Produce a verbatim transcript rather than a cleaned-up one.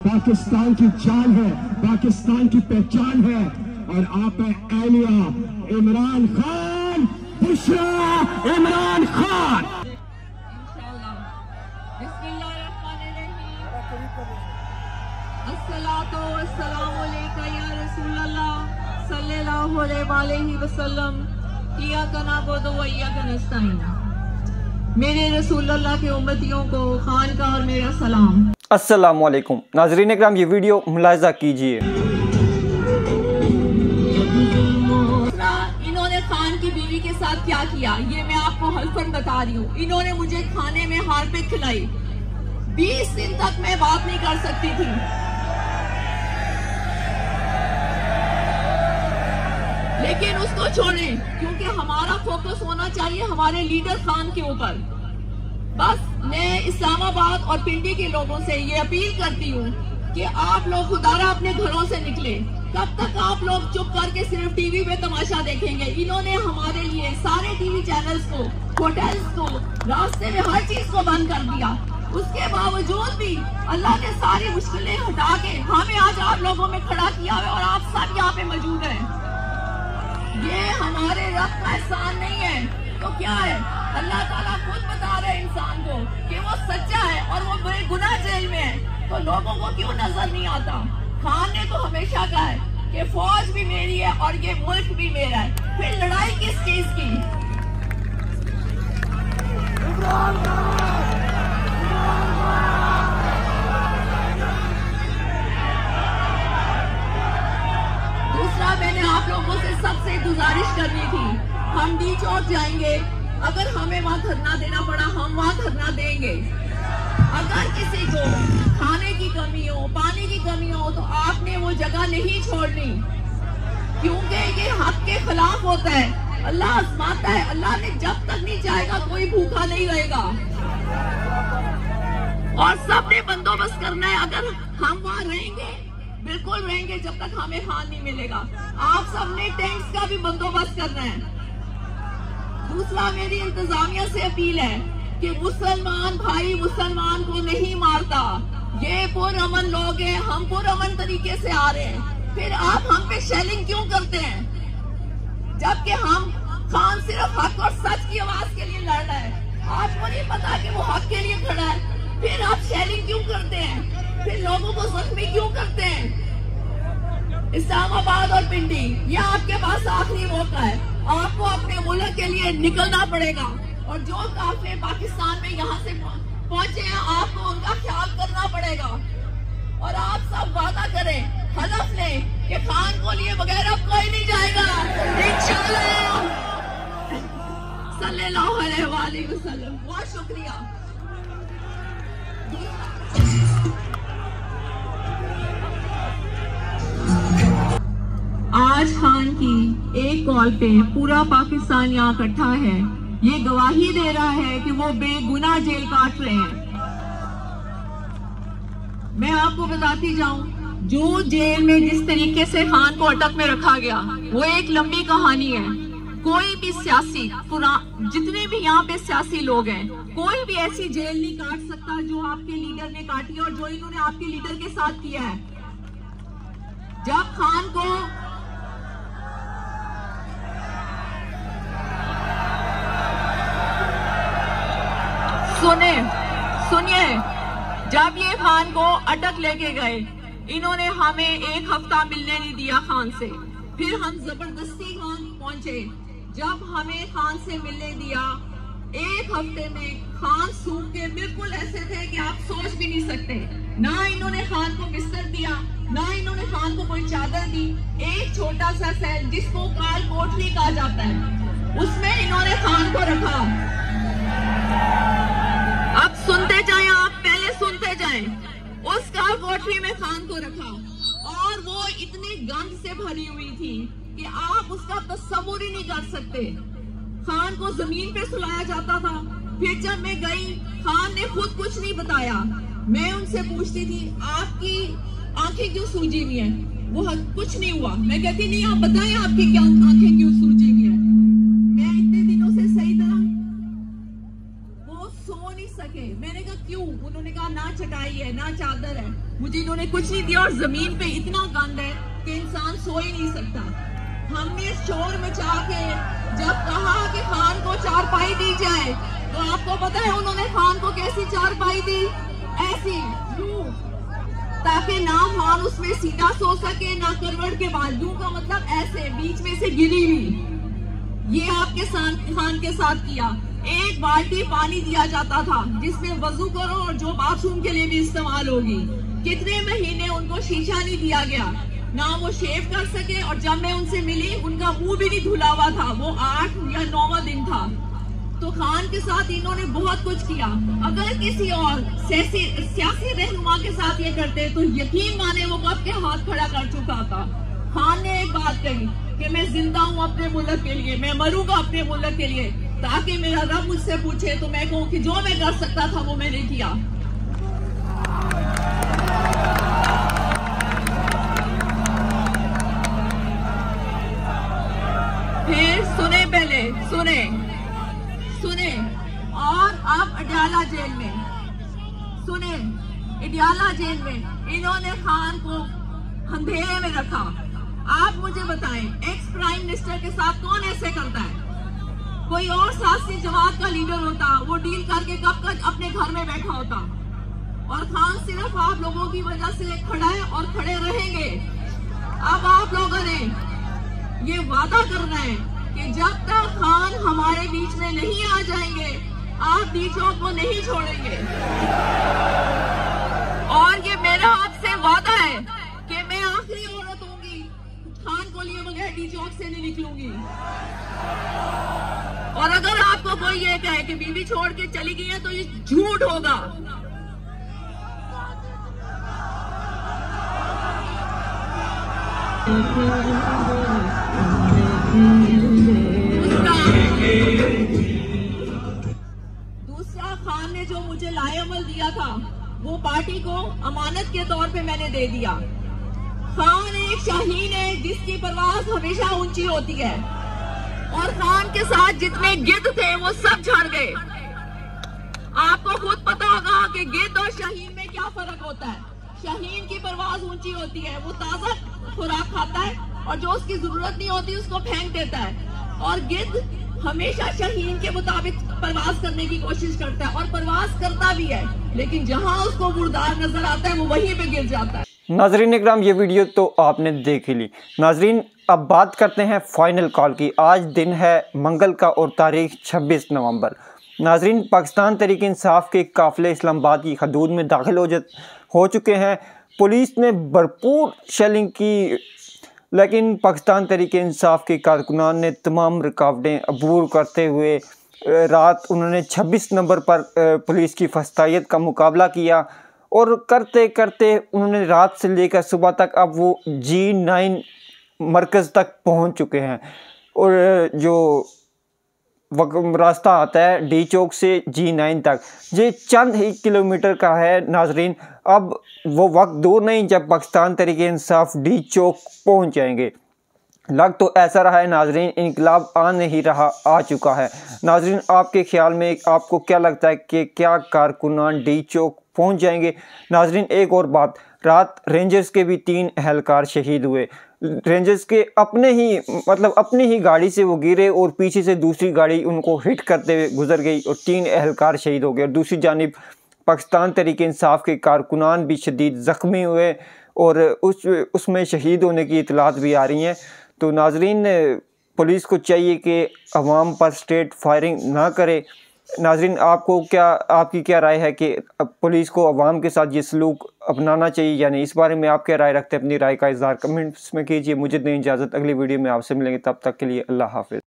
पाकिस्तान की जान है, पाकिस्तान की पहचान है। और आप है एलिया इमरान खान, बुशरा इमरान खान। अस्सलातु वस्सलामु अलैका या रसूलल्लाह सल्लल्लाहु अलैहि वसल्लम। इय्याका नअबुदु व इय्याका नस्तईन। मेरे रसूलल्लाह के उम्मतियों को खान का और मेरा सलाम। अस्सलामु अलैकुम नाज़रीन इकराम, ये वीडियो मुलाहिज़ा कीजिए। इन्होंने खान की बीवी के साथ क्या किया ये मैं आपको हल्फन बता रही हूँ। इन्होंने मुझे खाने में हारपिक खिलाई। बीस दिन तक मैं बात नहीं कर सकती थी। लेकिन उसको छोड़ें, क्योंकि हमारा फोकस होना चाहिए हमारे लीडर खान के ऊपर। बस मैं इस्लामाबाद और पिंडी के लोगों से ये अपील करती हूँ कि आप लोग खुदारा अपने घरों से निकले। कब तक आप लोग चुप करके सिर्फ टीवी पे तमाशा देखेंगे? इन्होंने हमारे लिए सारे टीवी चैनल्स को, होटल्स को, रास्ते में हर चीज को बंद कर दिया। उसके बावजूद भी अल्लाह ने सारी मुश्किलें हटा के हमें आज आप लोगों में खड़ा किया है और आप सब यहाँ पे मौजूद हैं। ये हमारे रब का एहसान नहीं है तो क्या है? अल्लाह ताला खुद बता रहे इंसान को कि वो सच्चा है और वो बेगुनाह जेल में है, तो लोगों को क्यों नजर नहीं आता? खान ने तो हमेशा कहा है कि फौज भी मेरी है और ये मुल्क भी मेरा है, फिर लड़ाई किस चीज की? दूसरा, मैंने आप लोगों से सबसे गुजारिश करनी थी, हम डी चौक जाएंगे, अगर हमें वहाँ धरना देना पड़ा हम वहाँ धरना देंगे। अगर किसी को खाने की कमी हो, पानी की कमी हो, तो आपने वो जगह नहीं छोड़नी, क्योंकि ये हक के खिलाफ होता है। अल्लाह आजमाता है, अल्लाह ने जब तक नहीं चाहेगा कोई भूखा नहीं रहेगा और सबने बंदोबस्त करना है। अगर हम वहाँ रहेंगे, बिल्कुल रहेंगे जब तक हमें खान नहीं मिलेगा। आप सबने टेंट्स का भी बंदोबस्त करना है। दूसरा, मेरी इंतजामिया से अपील है कि मुसलमान भाई मुसलमान को नहीं मारता। ये पुरअमन लोग हैं, हम पुरअमन तरीके से आ रहे हैं, फिर आप हम पे शेलिंग क्यों करते हैं? जबकि हम खान सिर्फ हक और सच की आवाज के लिए लड़ रहा है। आपको नहीं पता कि वो हक के लिए खड़ा है, फिर आप शेलिंग क्यों करते हैं? फिर लोगों को जख्मी क्यों करते हैं? इस्लामाबाद और पिंडी, ये आपके पास आखिरी मौका है, आपको अपने मुल्क के लिए निकलना पड़ेगा। और जो काफिले पाकिस्तान में यहाँ से पहुंचे हैं, आपको उनका ख्याल करना पड़ेगा। और आप सब वादा करें, हलफ लें कि खान को लिए बगैर अब कोई नहीं जाएगा इंशाअल्लाह सल्लल्लाहु अलैहि वसल्लम। बहुत शुक्रिया। आज खान की एक कॉल पे पूरा पाकिस्तान यहाँ इकट्ठा है, ये गवाही दे रहा है कि वो बेगुनाह जेल काट रहे हैं। मैं आपको बताती जाऊं, जो जेल में जिस तरीके से खान को अटक में रखा गया वो एक लंबी कहानी है। कोई भी सियासी, जितने भी यहाँ पे सियासी लोग हैं, कोई भी ऐसी जेल नहीं काट सकता जो आपके लीडर ने काटी और जो इन्होंने आपके लीडर के साथ किया है। जब खान को सुने सुनिए जब ये खान को अटक लेके गए, इन्होंने हमें एक हफ्ता मिलने नहीं दिया खान से, फिर हम जबरदस्ती खान पहुंचे। जब हमें खान से मिलने दिया, एक हफ्ते में खान सूख के बिल्कुल ऐसे थे कि आप सोच भी नहीं सकते। ना इन्होंने खान को बिस्तर दिया, ना इन्होंने खान को कोई चादर दी। एक छोटा सा सेल जिसको काल कोठरी कहा जाता है, उसमें इन्होंने खान को रखा। अब सुनते जाएं, आप पहले सुनते जाएं। उस काल कोठरी में खान को रखा और वो इतनी गंद से भरी हुई थी कि आप उसका तस्वुर ही नहीं कर सकते। खान को जमीन पे सुलाया जाता था। फिर जब मैं गई, खान ने खुद कुछ नहीं बताया। मैं उनसे पूछती थी, आपकी आंखें क्यों सूजी हुई हैं? वो कुछ नहीं हुआ। मैं कहती नहीं, आप बताएं आपकी क्या आंखें क्यों सूजी हुई हैं? मैं इतने दिनों से सही तरह वो सो नहीं सके। मैंने कहा क्यों? उन्होंने कहा ना चटाई है ना चादर है। मुझे इन्होंने कुछ नहीं दिया और जमीन पे इतना गंद है कि इंसान सो ही नहीं सकता। हमने शोर मचा के जब कहा कि खान को चारपाई दी जाए, तो आपको पता है उन्होंने खान को कैसी चारपाई दी? ऐसी, ताकि ना खान उसमें सीधा सो सके ना करवट के बाद, यूं का मतलब ऐसे बीच में से गिरी हुई। ये आपके खान के साथ किया। एक बाल्टी पानी दिया जाता था जिसमें वजू करो और जो बाथरूम के लिए भी इस्तेमाल होगी। कितने महीने उनको शीशा नहीं दिया गया, ना वो शेव कर सके, और जब मैं उनसे मिली उनका मुंह भी नहीं धुला हुआ था। वो आठ या नौवां दिन था। तो खान के साथ इन्होंने बहुत कुछ किया। अगर किसी और सियासी रहनुमा के साथ ये करते तो यकीन माने वो कब के हाथ खड़ा कर चुका था। खान ने एक बात कही कि मैं जिंदा हूँ अपने मुल्क के लिए, मैं मरूंगा अपने मुल्क के लिए, ताकि मेरा रब मुझसे पूछे तो मैं कहूँ कि जो मैं कर सकता था वो मैंने किया। फिर सुने, पहले सुने सुने और अब अडयाला जेल में सुने, अडयाला जेल में इन्होंने खान को अंधेरे में रखा। आप मुझे बताएं, एक्स प्राइम मिनिस्टर के साथ कौन ऐसे करता है? कोई और सियासी जमात का लीडर होता, वो डील करके कब तक अपने घर में बैठा होता। और खान सिर्फ आप लोगों की वजह से खड़ा है और खड़े रहेंगे। अब आप लोगों ने ये वादा करना है कि जब तक खान हमारे बीच में नहीं आ जाएंगे, आप डी चौक को नहीं छोड़ेंगे। और ये मेरा आपसे वादा है कि मैं आखिरी औरत होंगी खान को लिए बगैर डी चौक से नहीं निकलूंगी। और अगर आपको कोई ये कहे कि बीवी छोड़ के चली गई है तो ये झूठ होगा। दूसरा, खान ने जो मुझे लाएअमल दिया था वो पार्टी को अमानत के तौर पे मैंने दे दिया। खान एक शाहीन है जिसकी परवाज हमेशा ऊंची होती है, और खान के साथ जितने गिद्ध थे वो सब झड़ गए। आपको खुद पता होगा कि गिद्ध और शाहीन में क्या फर्क होता है। शाहीन की परवाज ऊंची होती है, वो ताजा खुराक खाता है और जो उसकी जरूरत नहीं होती उसको फेंक देता है। और गिद्ध हमेशा शाहीन के मुताबिक परवाज करने की कोशिश करता है और परवाज करता भी है, लेकिन जहां उसको मुर्दार नजर आता है वो वहीं पे गिर जाता है। नाजरीन इकराम, ये वीडियो तो आपने देख ही ली। नाजरीन, अब बात करते हैं फाइनल कॉल की। आज दिन है मंगल का और तारीख छब्बीस नवंबर। नाजरीन, पाकिस्तान तहरीक इंसाफ के काफ़िले इस्लामाबाद की हदूद में दाखिल हो हो चुके हैं। पुलिस ने भरपूर शेलिंग की, लेकिन पाकिस्तान तहरीक इंसाफ के कारकुनान ने तमाम रुकावटें अबूर करते हुए रात उन्होंने छब्बीस नंबर पर पुलिस की फस्तायत का मुकाबला किया, और करते करते उन्होंने रात से लेकर सुबह तक अब वो जी नाइन मरकज़ तक पहुंच चुके हैं। और जो रास्ता आता है डी चौक से जी नाइन तक, ये चंद ही किलोमीटर का है। नाजरीन, अब वो वक्त दूर नहीं जब पाकिस्तान तहरीक इंसाफ डी चौक पहुंच जाएंगे। लग तो ऐसा रहा है नाजरीन, इनकलाब आ नहीं रहा, आ चुका है। नाजरीन, आपके ख्याल में आपको क्या लगता है कि क्या कारकुनान डी चौक पहुंच जाएंगे? नाजरीन, एक और बात, रात रेंजर्स के भी तीन एहलकार शहीद हुए। रेंजर्स के अपने ही मतलब अपनी ही गाड़ी से वो गिरे और पीछे से दूसरी गाड़ी उनको हिट करते हुए गुजर गई और तीन एहलकार शहीद हो गए। और दूसरी जानिब पाकिस्तान तहरीक इंसाफ के कारकुनान भी शदीद ज़ख्मी हुए और उस उसमें शहीद होने की इतलात भी आ रही हैं। तो नाजरीन, पुलिस को चाहिए कि अवाम पर स्ट्रेट फायरिंग ना करे। नाजरीन, आपको क्या आपकी क्या राय है कि पुलिस को अवाम के साथ ये सलूक अपनाना चाहिए यानी इस बारे में आप क्या राय रखते हैं? अपनी राय का इज़हार कमेंट्स में कीजिए। मुझे दें इजाज़त, अगली वीडियो में आपसे मिलेंगे, तब तक के लिए अल्लाह हाफ़िज़।